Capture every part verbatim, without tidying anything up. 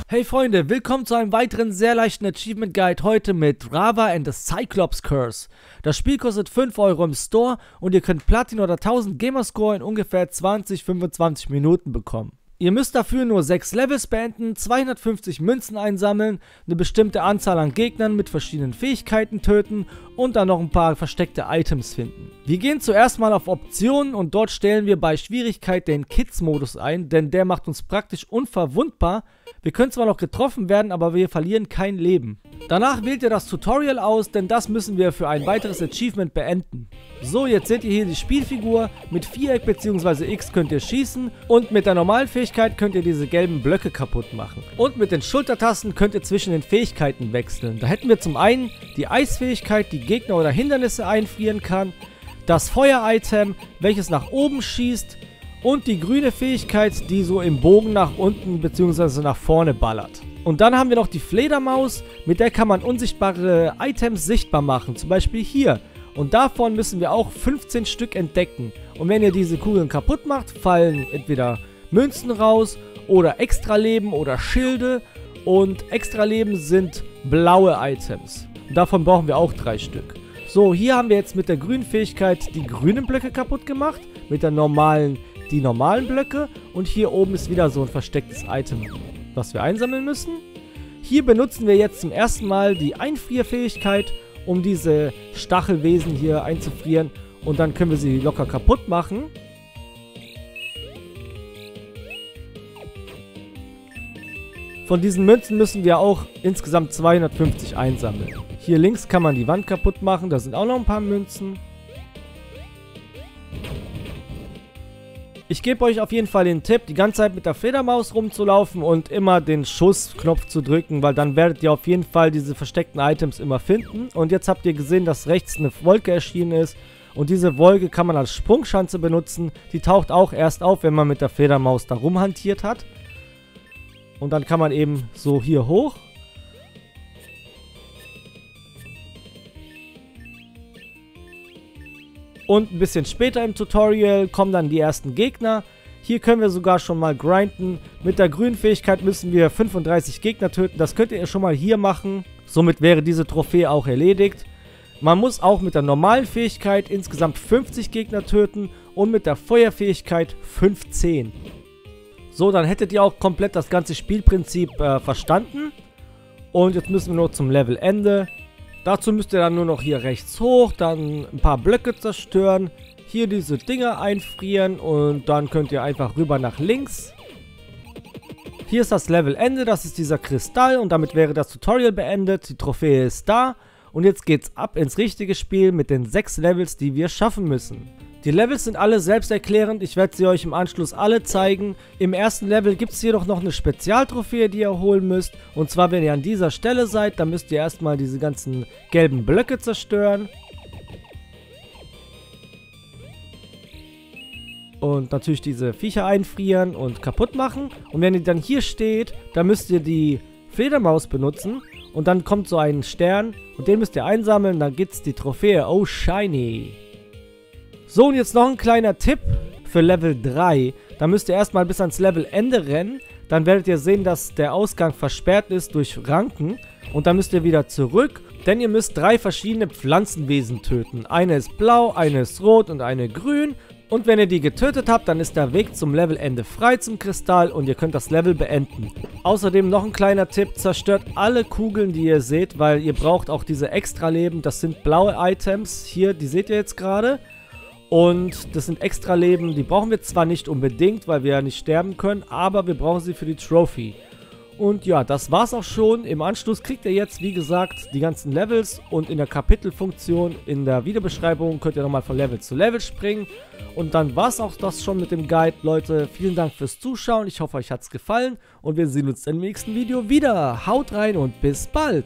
Hey Freunde, willkommen zu einem weiteren sehr leichten Achievement Guide heute mit Rava and the Cyclops Curse. Das Spiel kostet fünf Euro im Store und ihr könnt Platin oder tausend Gamerscore in ungefähr zwanzig bis fünfundzwanzig Minuten bekommen. Ihr müsst dafür nur sechs Levels beenden, zweihundertfünfzig Münzen einsammeln, eine bestimmte Anzahl an Gegnern mit verschiedenen Fähigkeiten töten und dann noch ein paar versteckte Items finden. Wir gehen zuerst mal auf Optionen und dort stellen wir bei Schwierigkeit den Kids-Modus ein, denn der macht uns praktisch unverwundbar. Wir können zwar noch getroffen werden, aber wir verlieren kein Leben. Danach wählt ihr das Tutorial aus, denn das müssen wir für ein weiteres Achievement beenden. So, jetzt seht ihr hier die Spielfigur. Mit Viereck bzw. X könnt ihr schießen und mit der normalen Fähigkeit könnt ihr diese gelben Blöcke kaputt machen. Und mit den Schultertasten könnt ihr zwischen den Fähigkeiten wechseln. Da hätten wir zum einen die Eisfähigkeit, die Gegner oder Hindernisse einfrieren kann, das Feuer-Item, welches nach oben schießt, und die grüne Fähigkeit, die so im Bogen nach unten bzw. nach vorne ballert. Und dann haben wir noch die Fledermaus, mit der kann man unsichtbare Items sichtbar machen, zum Beispiel hier. Und davon müssen wir auch fünfzehn Stück entdecken. Und wenn ihr diese Kugeln kaputt macht, fallen entweder Münzen raus oder Extraleben oder Schilde. Und Extraleben sind blaue Items. Und davon brauchen wir auch drei Stück. So, hier haben wir jetzt mit der grünen Fähigkeit die grünen Blöcke kaputt gemacht, mit der normalen die normalen Blöcke und hier oben ist wieder so ein verstecktes Item, was wir einsammeln müssen. Hier benutzen wir jetzt zum ersten Mal die Einfrierfähigkeit, um diese Stachelwesen hier einzufrieren und dann können wir sie locker kaputt machen. Von diesen Münzen müssen wir auch insgesamt zweihundertfünfzig einsammeln. Hier links kann man die Wand kaputt machen, da sind auch noch ein paar Münzen. Ich gebe euch auf jeden Fall den Tipp, die ganze Zeit mit der Fledermaus rumzulaufen und immer den Schussknopf zu drücken, weil dann werdet ihr auf jeden Fall diese versteckten Items immer finden. Und jetzt habt ihr gesehen, dass rechts eine Wolke erschienen ist und diese Wolke kann man als Sprungschanze benutzen. Die taucht auch erst auf, wenn man mit der Fledermaus da rumhantiert hat. Und dann kann man eben so hier hoch. Und ein bisschen später im Tutorial kommen dann die ersten Gegner. Hier können wir sogar schon mal grinden. Mit der grünen Fähigkeit müssen wir fünfunddreißig Gegner töten. Das könnt ihr schon mal hier machen. Somit wäre diese Trophäe auch erledigt. Man muss auch mit der normalen Fähigkeit insgesamt fünfzig Gegner töten und mit der Feuerfähigkeit fünfzehn. So, dann hättet ihr auch komplett das ganze Spielprinzip äh, verstanden. Und jetzt müssen wir nur zum Levelende. Dazu müsst ihr dann nur noch hier rechts hoch, dann ein paar Blöcke zerstören, hier diese Dinger einfrieren und dann könnt ihr einfach rüber nach links. Hier ist das Levelende, das ist dieser Kristall und damit wäre das Tutorial beendet. Die Trophäe ist da und jetzt geht's ab ins richtige Spiel mit den sechs Levels, die wir schaffen müssen. Die Levels sind alle selbsterklärend, ich werde sie euch im Anschluss alle zeigen. Im ersten Level gibt es jedoch noch eine Spezialtrophäe, die ihr holen müsst. Und zwar, wenn ihr an dieser Stelle seid, dann müsst ihr erstmal diese ganzen gelben Blöcke zerstören. Und natürlich diese Viecher einfrieren und kaputt machen. Und wenn ihr dann hier steht, dann müsst ihr die Fledermaus benutzen. Und dann kommt so ein Stern und den müsst ihr einsammeln, dann gibt's die Trophäe. Oh, shiny! So, und jetzt noch ein kleiner Tipp für Level drei. Da müsst ihr erstmal bis ans Levelende rennen. Dann werdet ihr sehen, dass der Ausgang versperrt ist durch Ranken. Und dann müsst ihr wieder zurück, denn ihr müsst drei verschiedene Pflanzenwesen töten. Eine ist blau, eine ist rot und eine grün. Und wenn ihr die getötet habt, dann ist der Weg zum Levelende frei zum Kristall und ihr könnt das Level beenden. Außerdem noch ein kleiner Tipp, zerstört alle Kugeln, die ihr seht, weil ihr braucht auch diese Extraleben. Das sind blaue Items. Hier, die seht ihr jetzt gerade. Und das sind Extraleben, die brauchen wir zwar nicht unbedingt, weil wir ja nicht sterben können, aber wir brauchen sie für die Trophy. Und ja, das war's auch schon. Im Anschluss kriegt ihr jetzt, wie gesagt, die ganzen Levels und in der Kapitelfunktion in der Videobeschreibung könnt ihr nochmal von Level zu Level springen. Und dann war's auch das schon mit dem Guide, Leute. Vielen Dank fürs Zuschauen. Ich hoffe, euch hat's gefallen und wir sehen uns im nächsten Video wieder. Haut rein und bis bald!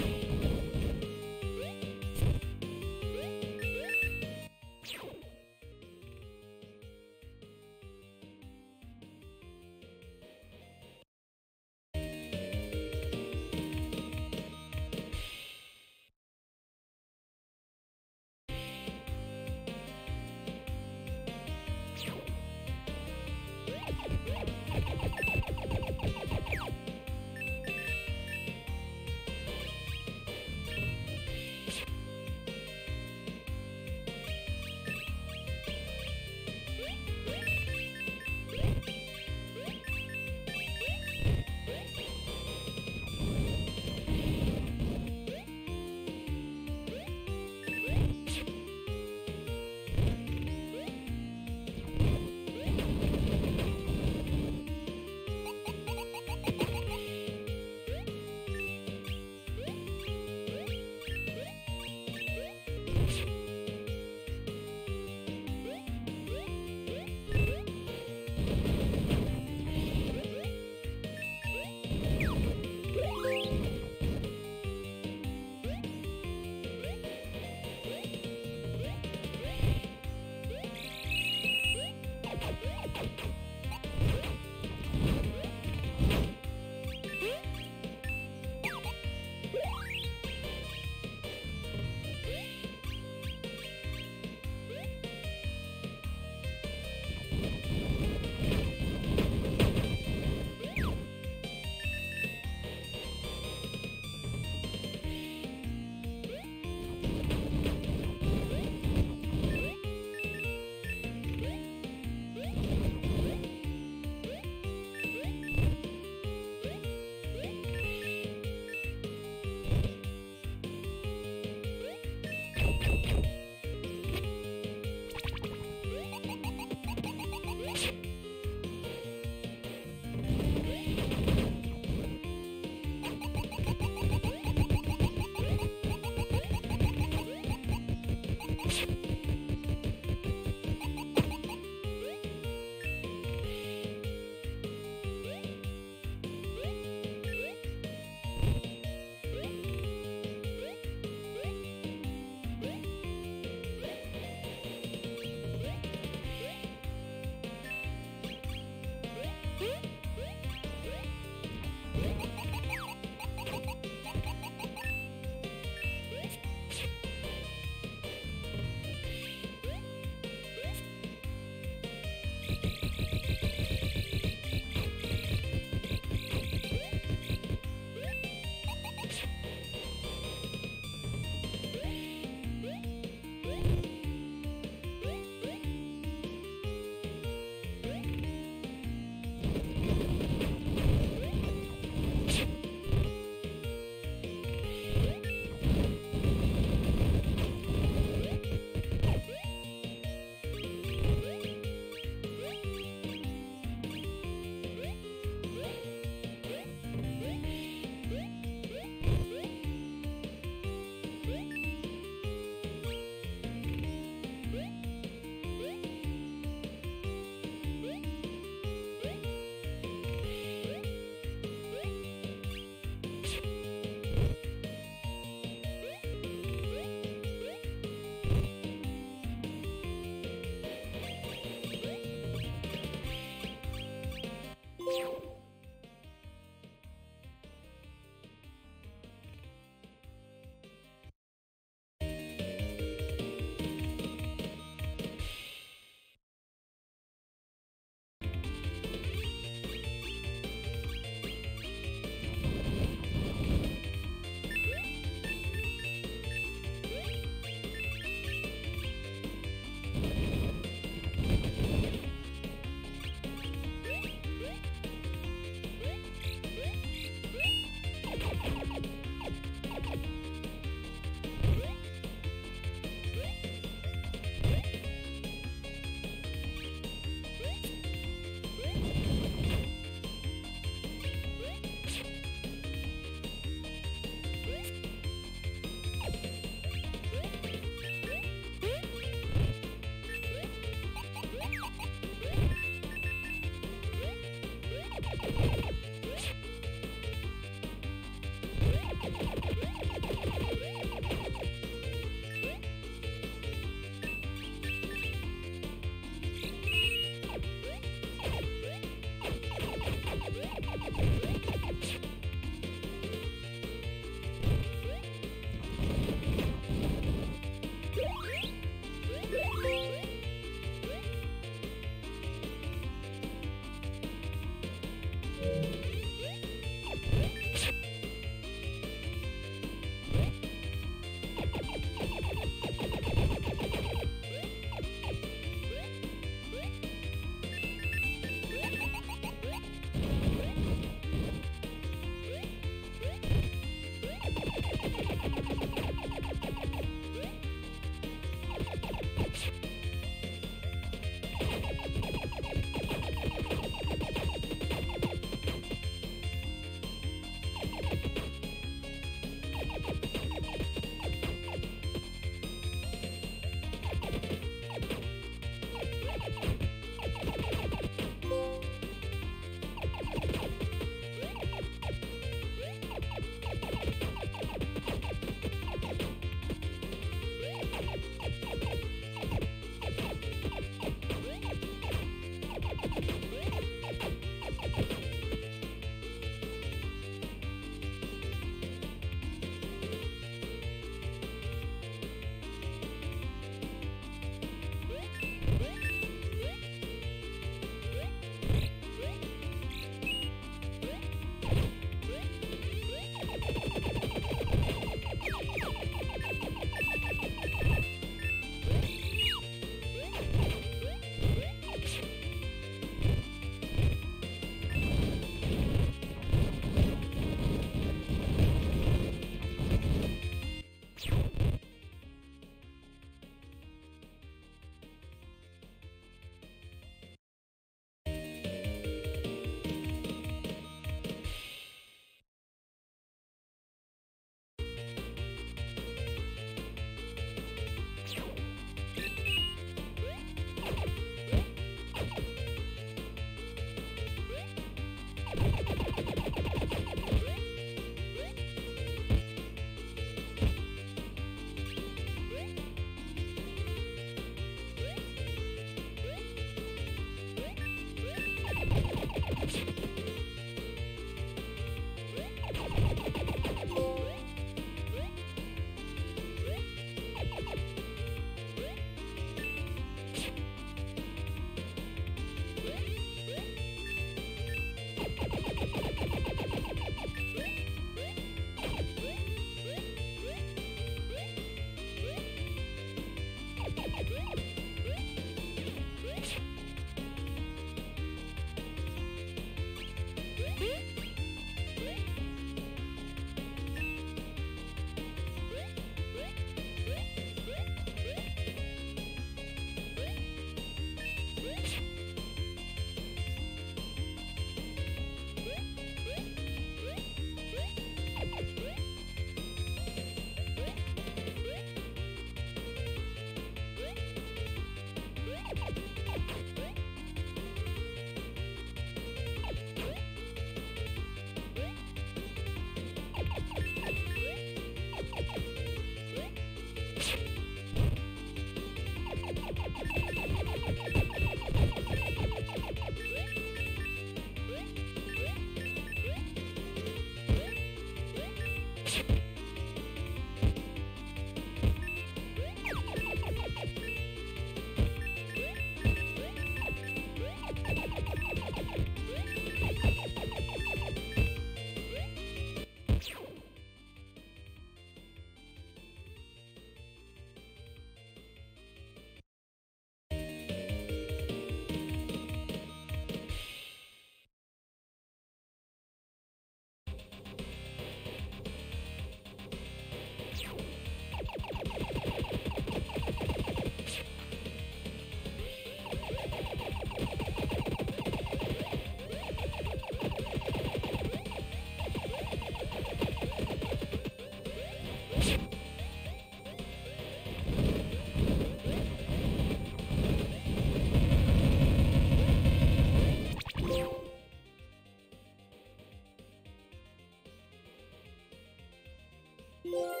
Tschüss.